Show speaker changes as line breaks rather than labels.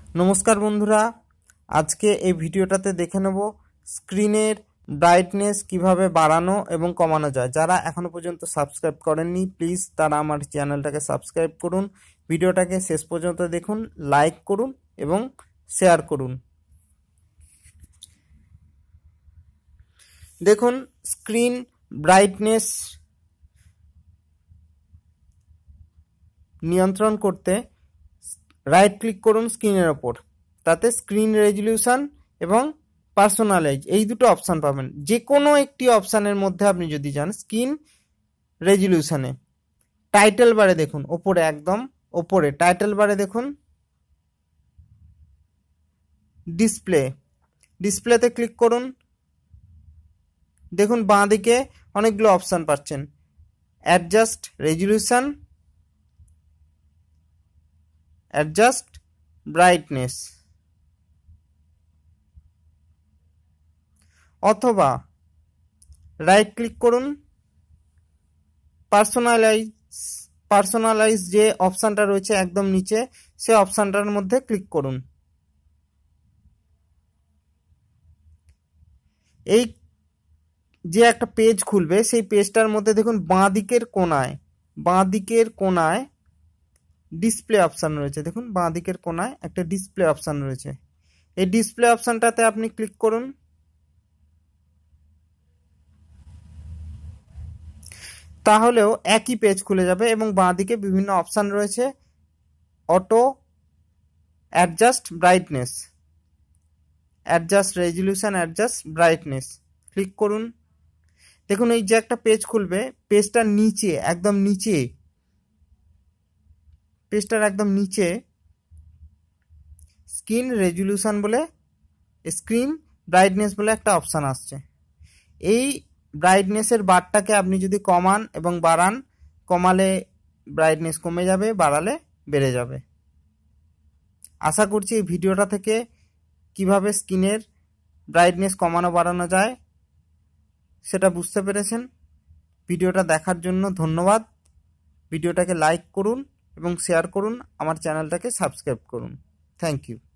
নমস্কার বন্ধুরা, আজকে এই ভিডিওটাতে দেখে নেব স্ক্রিনের ব্রাইটনেস কিভাবে বাড়ানো এবং কমানো যায়। যারা এখনো পর্যন্ত সাবস্ক্রাইব করেননি প্লিজ তারা আমার চ্যানেলটাকে সাবস্ক্রাইব করুন, ভিডিওটাকে শেষ পর্যন্ত দেখুন, লাইক করুন এবং শেয়ার করুন। দেখুন, স্ক্রিন ব্রাইটনেস নিয়ন্ত্রণ করতে রাইট ক্লিক করুন স্ক্রিনের ওপর, তাতে স্ক্রিন রেজলিউশন এবং পার্সোনালাইজ এই দুটো অপশান পাবেন। যে কোনো একটি অপশানের মধ্যে আপনি যদি যান স্ক্রিন রেজলিউশনে, টাইটেল বারে দেখুন ওপরে, একদম ওপরে টাইটেল বারে দেখুন ডিসপ্লেতে ক্লিক করুন। দেখুন বাঁ দিকে অনেকগুলো অপশান পাচ্ছেন, অ্যাডজাস্ট রেজলিউশন, অ্যাডজাস্ট ব্রাইটনেস, অথবা রাইট ক্লিক করুন পার্সোনালাইজ যে অপশানটা রয়েছে একদম নিচে, সে অপশানটার মধ্যে ক্লিক করুন। এই যে একটা পেজ খুলবে, সেই পেজটার মধ্যে দেখুন বাঁ দিকের কোনায় ডিসপ্লে অপশান রয়েছে। দেখুন বাঁ দিকের কোনায় একটা ডিসপ্লে অপশান রয়েছে, এই ডিসপ্লে অপশানটাতে আপনি ক্লিক করুন। তাহলেও একই পেজ খুলে যাবে এবং বাঁ দিকে বিভিন্ন অপশান রয়েছে, auto adjust brightness, adjust resolution, adjust brightness click করুন। দেখুন এই যে একটা পেজ খুলবে, পেজটার একদম নিচে স্ক্রিন ব্রাইটনেস বলে একটা অপশান আসছে। এই ব্রাইটনেসের বারটাকে আপনি যদি কমান এবং বাড়ান, কমালে ব্রাইটনেস কমে যাবে, বাড়ালে বেড়ে যাবে। আশা করছি এই ভিডিওটা থেকে কিভাবে স্ক্রিনের ব্রাইটনেস কমানো বাড়ানো যায় সেটা বুঝতে পেরেছেন। ভিডিওটা দেখার জন্য ধন্যবাদ। ভিডিওটাকে লাইক করুন এবং শেয়ার করুন, আমার চ্যানেলটাকে সাবস্ক্রাইব করুন। Thank you.